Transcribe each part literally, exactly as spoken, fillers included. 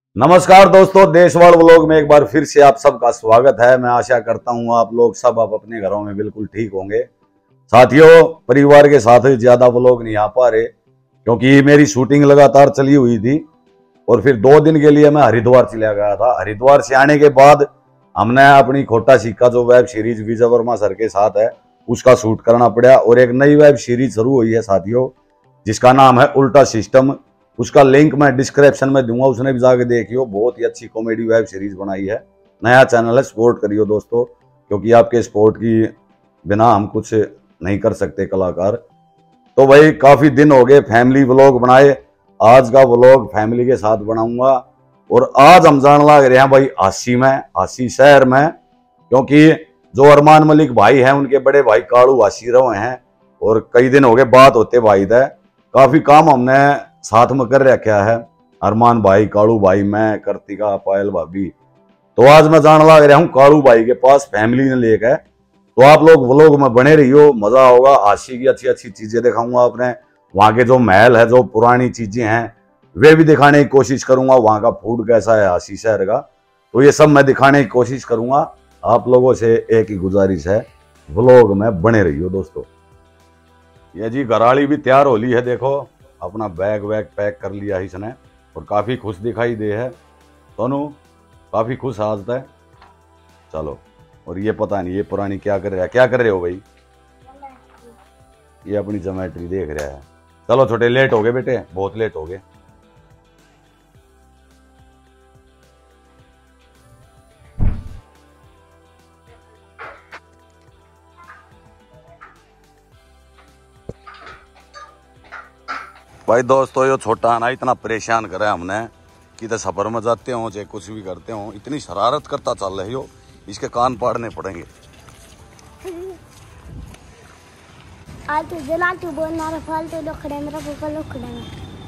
नमस्कार दोस्तों, देशवाल व्लॉग में एक बार फिर से आप सबका स्वागत है। मैं आशा करता हूं आप लोग सब आप अपने घरों में बिल्कुल ठीक होंगे। साथियों, परिवार के साथ ज्यादा व्लॉग नहीं आ पा रहे क्योंकि मेरी शूटिंग लगातार चली हुई थी और फिर दो दिन के लिए मैं हरिद्वार चला गया था। हरिद्वार से आने के बाद हमने अपनी खोटा सिक्का जो web series Vijay Varma sir के साथ है उसका शूट करना पड़ा और एक नई वेब सीरीज शुरू हुई है साथियों, जिसका नाम है उल्टा सिस्टम। उसका लिंक मैं डिस्क्रिप्शन में दूंगा, उसने भी जाके देखियो। बहुत ही अच्छी कॉमेडी वेब सीरीज बनाई है। नया चैनल है, सपोर्ट करियो दोस्तों, क्योंकि आपके सपोर्ट की बिना हम कुछ नहीं कर सकते कलाकार। तो भाई काफी दिन हो गए फैमिली व्लॉग बनाए, आज का व्लॉग फैमिली के साथ बनाऊंगा। और आज हम जान लग रहे हैं भाई हासी में, हासी शहर में, क्योंकि जो अरमान मलिक भाई हैं उनके बड़े भाई कालू हासी रहे हैं और कई दिन हो गए बात होते भाई थे। काफी काम हमने साथ में कर रखा है, अरमान भाई, कालू भाई, मैं, कार्तिका, पायल भाभी। तो आज मैं जान लग रहा हूँ कालू भाई के पास, फैमिली ने लेकर। तो आप लोग व्लॉग में बने रहियो, मजा होगा। हासी की अच्छी अच्छी चीजें दिखाऊंगा अपने, वहां के जो महल है, जो पुरानी चीजें हैं वे भी दिखाने की कोशिश करूंगा। वहां का फूड कैसा है हासी शहर का, तो ये सब मैं दिखाने की कोशिश करूंगा। आप लोगों से एक ही गुजारिश है, व्लॉग में बने रहियो दोस्तों। ये जी घराली भी तैयार हो ली है, देखो अपना बैग वैग पैक कर लिया है इसने और काफी खुश दिखाई दे है। सोनू काफी खुश आज है। चलो, और ये पता नहीं ये पुरानी क्या कर रहा है, क्या कर रहे हो भाई? ये अपनी ज्योमेट्री देख रहा है। चलो छोटे, लेट हो गए बेटे, बहुत लेट हो गए। भाई दोस्तों, ये छोटा ना इतना परेशान करे हमने कि तो सफर में जाते हो चाहे कुछ भी करते हो, इतनी शरारत करता चल रही हो, इसके कान पाड़ने पड़ेंगे। आज तो जला तू बोलना रे फालतू लोखड़े मेरा पापा लोखड़े में।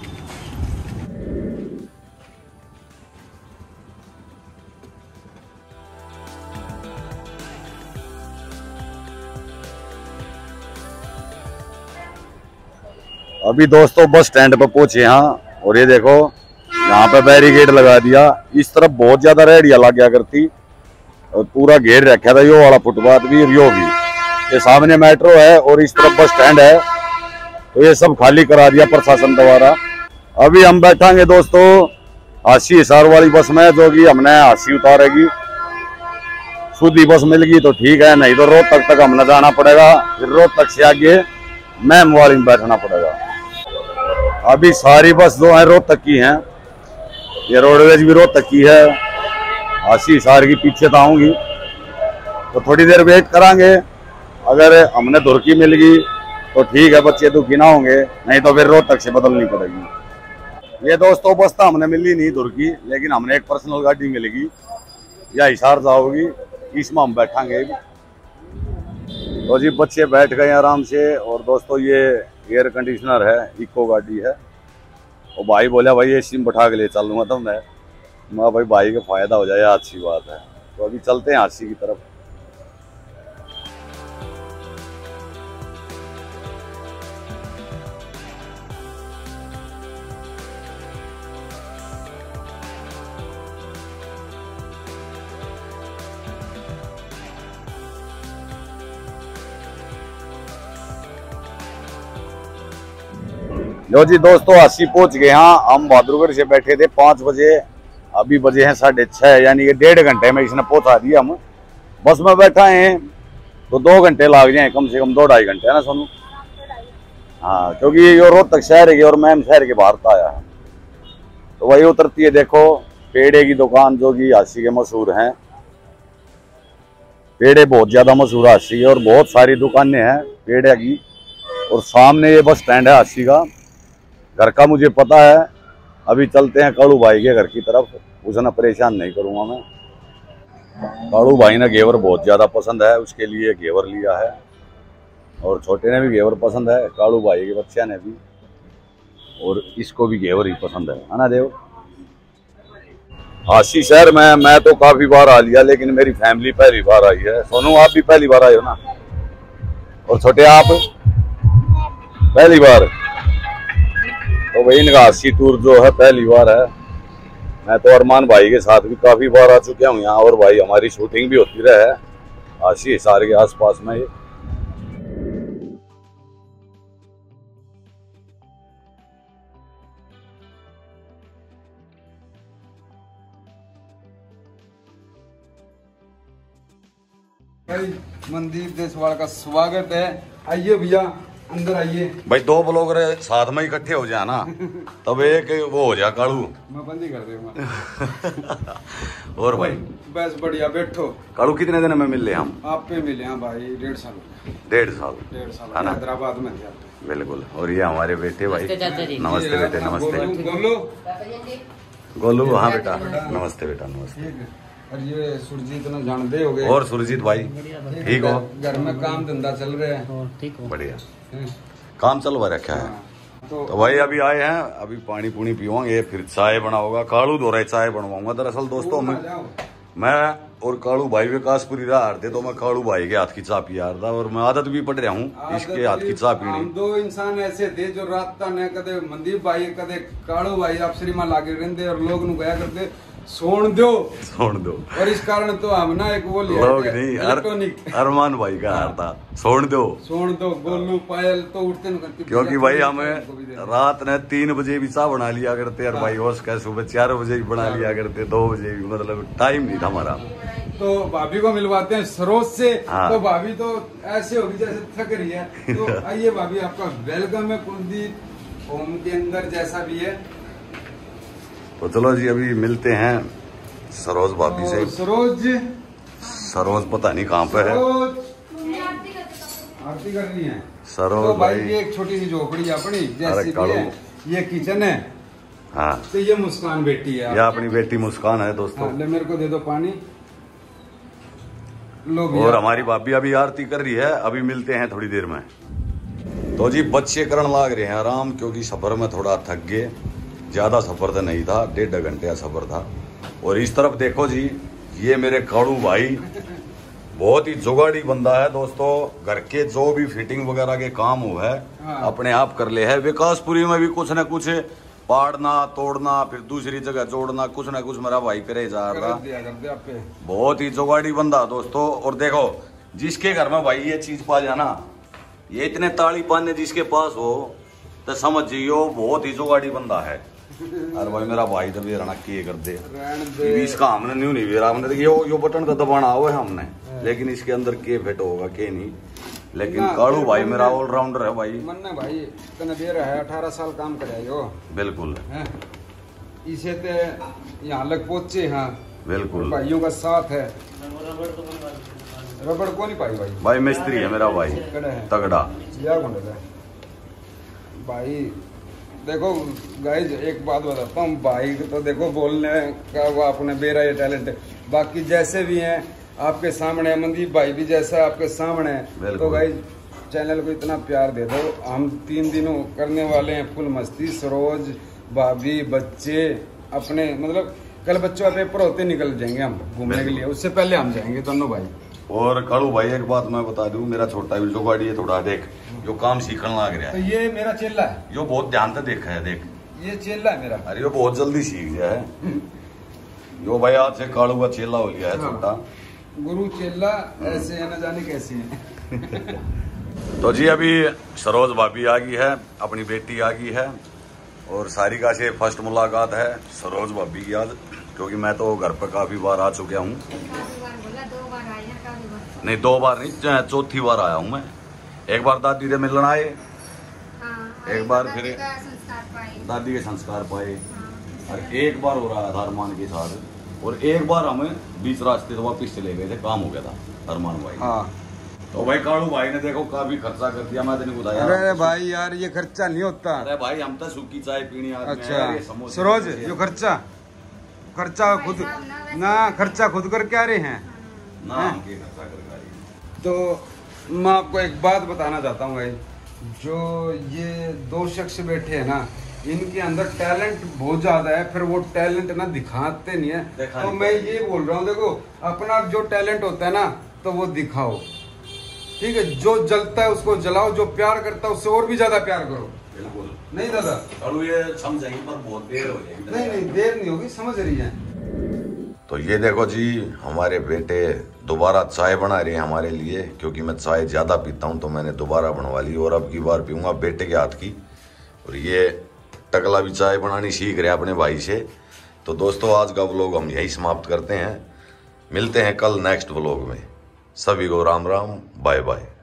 अभी दोस्तों बस स्टैंड पर पहुंचे यहाँ और ये देखो यहाँ पे बैरिकेड लगा दिया। इस तरफ बहुत ज्यादा रेहड़ियां लग गया करती और पूरा घेर रखा था यो वाला फुटपाथ भी और यो भी। ये सामने मेट्रो है और इस तरफ बस स्टैंड है, तो ये सब खाली करा दिया प्रशासन द्वारा। अभी हम बैठांगे दोस्तों हासी हिसार वाली बस में, जो कि हमने हासी उतारेगी। सुधी बस मिल गई तो ठीक है, नहीं तो रोहतक तक हमने जाना पड़ेगा, फिर रोहतक से आगे मैम वाली में बैठना पड़ेगा। अभी सारी बस जो है रोहतक की हैं, ये रोडवेज भी रोहतक की है। हासी हिसार की पीछे तो आऊंगी, तो थोड़ी देर वेट करांगे। अगर हमने धुरकी मिल गई तो ठीक है, बच्चे दुखी ना होंगे, नहीं तो फिर रोहतक से बदलनी पड़ेगी। ये दोस्तों बस तो हमने मिली नहीं धुरकी, लेकिन हमने एक पर्सनल गाड़ी मिलेगी या हिसार जाओगी, इसमें हम बैठांगे। तो जी बच्चे बैठ गए आराम से। और दोस्तों ये एयर कंडीशनर है, इको गाड़ी है। और भाई बोला भाई एसी में बैठा के ले चलूंगा, तो मैं मैं भाई भाई का फायदा हो जाए, अच्छी बात है। तो अभी चलते हैं हासी की तरफ। लो जी दोस्तों, हासी पहुंच गए। हाँ, हम बहादुरगढ़ से बैठे थे पाँच बजे, अभी बजे हैं साढ़े छः, यानी कि डेढ़ घंटे में इसने पहुंचा दिया। हम बस में बैठा हैं तो दो घंटे लग जाए, कम से कम दो ढाई घंटे है ना सोनू? हाँ, क्योंकि ये रोहतक शहर के और मैम शहर के बाहर का आया है। तो वही उतरती है, देखो पेड़े की दुकान जो कि हासी के मशहूर हैं। पेड़े बहुत ज्यादा मशहूर हासी है और बहुत सारी दुकानें हैं पेड़े की। और सामने ये बस स्टैंड है हासी का। घर का मुझे पता है। अभी चलते हैं कालू भाई के घर की तरफ, उसने परेशान नहीं करूंगा मैं। कालू भाई ने घेवर बहुत ज्यादा पसंद है, उसके लिए घेवर लिया है। और छोटे ने भी घेवर पसंद है, कालू भाई के बच्चे ने भी, और इसको भी घेवर ही पसंद है, है ना देव? हासी शहर में मैं तो काफी बार आ लिया, लेकिन मेरी फैमिली पहली बार आई है। सोनू आप भी पहली बार आए हो ना? और छोटे आप पहली बार? तो भाई इनका हासी टूर जो है पहली बार है। मैं तो अरमान भाई के साथ भी काफी बार आ चुका हूँ यहाँ, और भाई हमारी शूटिंग भी होती रहे आशी हिसार के आसपास में। ये भाई मनदीप देसवाल का स्वागत है। आइए भैया अंदर आइए। भाई दो ब्लॉगर साथ में इकट्ठे हो जाए ना तब एक वो हो जाए कालू। मैं बंद ही कर दूंगा। और भाई बस बढ़िया, बैठो। कालू कितने दिन में मिल रहे हम? आप पे मिले हैं भाई, डेढ़ साल डेढ़ साल डेढ़ साल है ना? हैदराबाद में थे आप। बिल्कुल। और ये हमारे बेटे भाई, नमस्ते बेटे, नमस्ते गोलू गोलू। हाँ बेटा, नमस्ते बेटा, नमस्ते। और ये सुरजीत ना जानते हो गए। और सुरजीत भाई ठीक हो? घर में काम धंधा चल रहे हैं? ठीक हो? बढ़िया काम चलवा रखा है। तो, तो भाई अभी आए हैं, अभी पानी पुनी पीवांगे, फिर चाय बनाओगा। कालू दो रहे चाय बनवाऊंगा। दरअसल दोस्तों मैं मैं और कालू भाई विकासपुरी रहा थे, तो मैं कालू भाई के हाथ की चाय पिया रहा था, और मैं आदत भी पड़ रहा हूँ इसके हाथ की चाय पीने। हम दो इंसान ऐसे थे जो रात का न कदे मनदीप भाई कदे कालू भाई आप श्रीमान लागे रहते, और लोग नु गया करते सोन दो सोन दो। और इस कारण तो हम ना एक वो लिया लोग नहीं, इलेक्ट्रॉनिक अरमान भाई का हार था, सोन दो सोन दो। गोलू पायल तो उठते न करते, क्योंकि भाई हमें रात ने तीन बजे भी चाय बना लिया करते, और भाई होश का सुबह चार बजे भी बना लिया करते, दो बजे भी, मतलब टाइम नहीं था हमारा। तो भाभी को मिलवाते हैं सरोज से। हाँ। तो भाभी तो ऐसे होगी जैसे थक रही है। तो आइए भाभी, आपका वेलकम है कुलदीप होम के अंदर, जैसा भी है। तो चलो जी अभी मिलते हैं सरोज भाभी से। सरोज सरोज पता नहीं कहाँ पे है। सरोज आरती करनी है सरोज तो भाई, भाई ये एक छोटी सी झोपड़ी अपनी अरे जैसी भी कालू। है, ये किचन है। हाँ, तो ये मुस्कान बेटी है। यह अपनी बेटी मुस्कान है दोस्तों। हाँ, ले मेरे को दे दो पानी। लो भैया। और हमारी भाभी अभी आरती कर रही है। अभी मिलते हैं थोड़ी देर में। तो जी बच्चे करण लाग रहे हैं आराम, क्योंकि सफर में थोड़ा थक गए। ज्यादा सफर तो नहीं था, डेढ़ घंटे का सफर था। और इस तरफ देखो जी, ये मेरे कालू भाई बहुत ही जुगाड़ी बंदा है दोस्तों। घर के जो भी फिटिंग वगैरह के काम हो है हाँ। अपने आप कर ले है। विकासपुरी में भी कुछ न कुछ पाड़ना तोड़ना, फिर दूसरी जगह जोड़ना, कुछ ना कुछ मेरा भाई करे जा रहा। कर दिया, कर दिया पे। बहुत ही जुगाड़ी बंदा दोस्तों। और देखो जिसके घर में भाई ये चीज पा जाना, ये इतने ताली पाने जिसके पास हो, तो समझ जियो बहुत ही जुगाड़ी बंदा है। अरे भाई मेरा भाई तो बेरना के कर दे, दे। इसका हमने न्यू नहीं बेरा, हमने यो यो बटन तो दबाना हुआ है हमने, लेकिन इसके अंदर के फिट होगा के नहीं। लेकिन कालू भाई मेरा ऑलराउंडर है भाई। मन्ना भाई तने दे रहा है, अठारह साल काम करे हो। बिल्कुल हैं? इसे ते यहाँ लग पहुंचे। हाँ बिल्कुल भाइयों का साथ है। रबड़ को नहीं पाई भाई। भाई मिस्त्री है मेरा भाई, कड़े है तगड़ा। यार कौन है भाई? देखो गाइज एक बात बताता हूँ, भाई तो देखो बोलने का वो अपने बेरा ये टैलेंट है। बाकी जैसे भी हैं आपके सामने, मनदीप भाई भी जैसा आपके सामने है। तो गाइज चैनल को इतना प्यार दे दो। हम तीन दिनों करने वाले हैं फुल मस्ती। सरोज भाभी बच्चे अपने, मतलब कल बच्चों का पेपर होते निकल जाएंगे हम घूमने के लिए, उससे पहले हम जाएंगे दोनों भाई। और कालू भाई एक बात मैं बता दूं, मेरा छोटा भी जो गाड़ी है थोड़ा देख, जो काम सीखने लग रहा तो है। ये मेरा चेला है, यो बहुत ध्यान से देखा है, देख ये चेला है मेरा। अरे यो बहुत जल्दी सीख जाए। यो भाई आज से कालू का चेला हो गया है छोटा। गुरु चेला ऐसे है, न जाने कैसे है। तो जी अभी सरोज भाभी आ गई है, अपनी बेटी आ गई है, और सारिका से फर्स्ट मुलाकात है सरोज भाभी की आज, क्योंकि मैं तो घर पर काफी बार आ चुका हूँ। नहीं दो बार नहीं, चौथी बार आया हूँ मैं। एक बार दादी से मिलने आए, एक बार फिर दादी के संस्कार पाए, और एक बार हो रहा था अरमान के साथ, और एक बार हमें बीच रास्ते से वापिस चले गए थे, काम हो गया था अरमान भाई। हाँ तो भाई कालू भाई ने देखो काफी खर्चा कर दिया, मैं तेने बताया। अरे भाई यार ये खर्चा नहीं होता। अरे भाई हम तो सूखी चाय पीनी आदमी अच्छा हैं, ये समोसे सरोज समोसे। जो खर्चा खर्चा खुद ना खर्चा खुद कर क्या रहे हैं ना हम के खर्चा कर गाड़ी। तो मैं आपको एक बात बताना चाहता हूँ भाई, जो ये दो शख्स बैठे हैं ना, इनके अंदर टैलेंट बहुत ज्यादा है, फिर वो टैलेंट ना दिखाते नहीं है। दिखा तो नहीं मैं ये बोल रहा हूँ, देखो अपना जो टैलेंट होता है ना तो वो दिखाओ, ठीक है? जो जलता है उसको जलाओ, जो प्यार करता है उससे और भी ज्यादा प्यार करो, बिल्कुल नहीं दादा? और ये समझेंगे पर बहुत देर हो जाएगी। नहीं नहीं देर नहीं होगी, समझ रही है। तो ये देखो जी, हमारे बेटे दोबारा चाय बना रहे हैं हमारे लिए, क्योंकि मैं चाय ज़्यादा पीता हूँ तो मैंने दोबारा बनवा ली और अब की बार पीऊँगा बेटे के हाथ की। और ये टकला भी चाय बनानी सीख रहे अपने भाई से। तो दोस्तों आज का व्लॉग हम यही समाप्त करते हैं, मिलते हैं कल नेक्स्ट व्लॉग में। सभी को राम राम, बाय बाय।